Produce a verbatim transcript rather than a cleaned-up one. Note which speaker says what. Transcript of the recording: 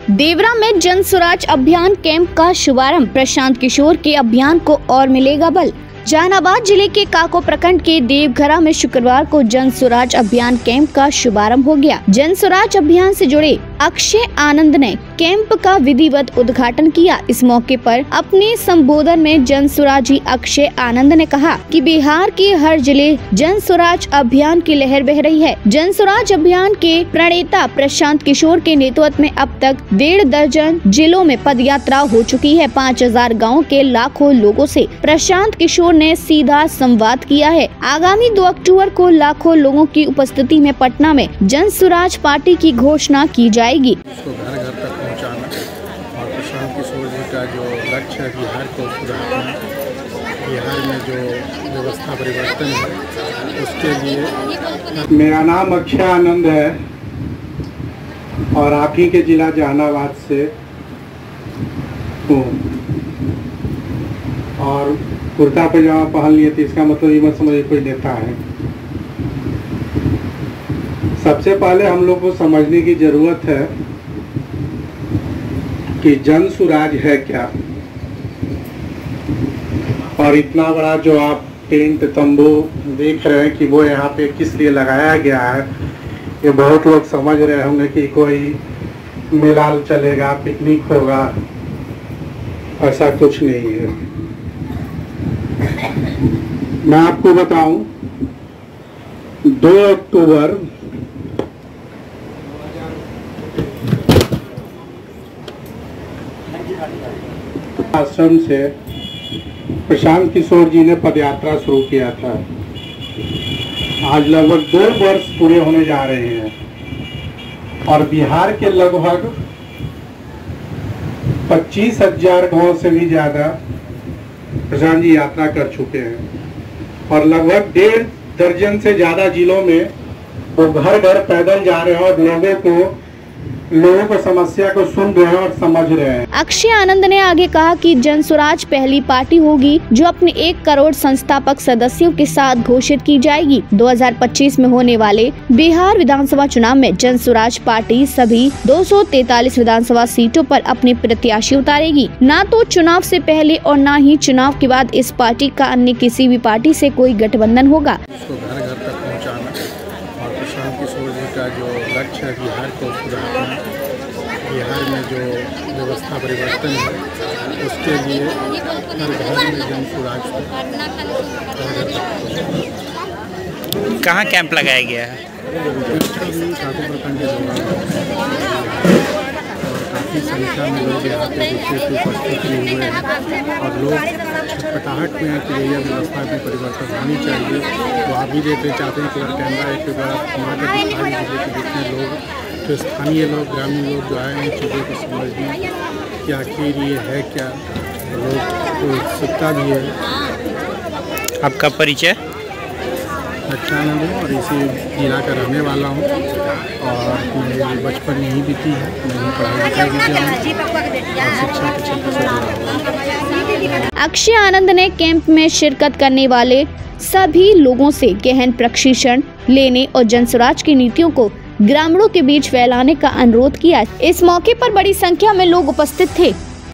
Speaker 1: देवरा में जन स्वराज अभियान कैंप का शुभारंभ। प्रशांत किशोर के अभियान को और मिलेगा बल। जहानाबाद जिले के काको प्रखंड के देवघरा में शुक्रवार को जन स्वराज अभियान कैंप का शुभारंभ हो गया। जन स्वराज अभियान से जुड़े अक्षय आनंद ने कैंप का विधिवत उद्घाटन किया। इस मौके पर अपने संबोधन में जन स्वराजी अक्षय आनंद ने कहा कि बिहार के हर जिले जन स्वराज अभियान की लहर बह रही है। जन स्वराज अभियान के प्रणेता प्रशांत किशोर के नेतृत्व में अब तक डेढ़ दर्जन जिलों में पदयात्रा हो चुकी है। पाँच हजार गाँव के लाखों लोगों से प्रशांत किशोर ने सीधा संवाद किया है। आगामी दो अक्टूबर को लाखों लोगों की उपस्थिति में पटना में जन स्वराज पार्टी की घोषणा की जाएगी।
Speaker 2: उसको घर घर तक पहुंचाना और प्रशांत किशोर जी का जो लक्ष्य है बिहार को सुधारना, बिहार में जो व्यवस्था परिवर्तन है उसके लिए।
Speaker 3: मेरा नाम अक्षय आनंद है और आप ही के जिला जहानाबाद से हूँ और कुर्ता पजामा पहन लिए थे, इसका मतलब ये मत समझिए कोई नेता है। सबसे पहले हम लोग को समझने की जरूरत है कि जन स्वराज है क्या, और इतना बड़ा जो आप टेंट तंबू देख रहे हैं कि वो यहाँ पे किस लिए लगाया गया है, ये बहुत लोग समझ रहे होंगे कि कोई मेला चलेगा, पिकनिक होगा। ऐसा कुछ नहीं है। मैं आपको बताऊं, दो अक्टूबर आश्रम से प्रशांत किशोर जी ने पदयात्रा शुरू किया था। आज लगभग दो वर्ष पूरे होने जा रहे हैं और बिहार के लगभग पच्चीस हजार गाँव से भी ज्यादा प्रशांत जी यात्रा कर चुके हैं और लगभग डेढ़ दर्जन से ज्यादा जिलों में वो घर घर पैदल जा रहे हैं और लोगों को लोगों को समस्या को सुन रहे हैं और समझ रहे हैं।
Speaker 1: अक्षय आनंद ने आगे कहा कि जन स्वराज पहली पार्टी होगी जो अपने एक करोड़ संस्थापक सदस्यों के साथ घोषित की जाएगी। दो हज़ार पच्चीस में होने वाले बिहार विधानसभा चुनाव में जन स्वराज पार्टी सभी दो सौ तैतालीस विधानसभा सीटों पर अपने प्रत्याशी उतारेगी। न तो चुनाव से पहले और न ही चुनाव के बाद इस पार्टी का अन्य किसी भी पार्टी से कोई गठबंधन होगा।
Speaker 2: उसको घर घर तक पहुँचाना और प्रशांत किशोर जी का जो लक्ष्य है बिहार को सुधारना, बिहार में जो व्यवस्था परिवर्तन है उसके लिए हर घर में जन स्वराज को
Speaker 4: कहाँ कैंप लगाया गया है?
Speaker 2: काको प्रखंड के काफ़ी संख्या में लोग यहाँ पे विशेष उपस्थित हुए हैं और लोग छटपटाहट में है कि यह व्यवस्था में परिवर्तन होनी चाहिए। वो आप भी देखते चाहते हैं कि अगर कैमरा एक बार हमारे दिखाई जिले के जितने लोग जो स्थानीय लोग ग्रामीण लोग जो आए हैं चीज़ों को समझने कि आखिर ये है क्या, लोग को उत्सुकता भी है।
Speaker 4: आपका परिचय?
Speaker 2: अच्छा आनंद हूँ और इसी जिला का रहने वाला हूँ और मेरी बचपन यहीं बीती है। मैं पढ़ाई लिखाई भी किया हूँ और शिक्षा के क्षेत्र से जुड़ा हूँ।
Speaker 1: अक्षय आनंद ने कैंप में शिरकत करने वाले सभी लोगों से गहन प्रशिक्षण लेने और जन स्वराज की नीतियों को ग्रामीणों के बीच फैलाने का अनुरोध किया। इस मौके पर बड़ी संख्या में लोग उपस्थित थे।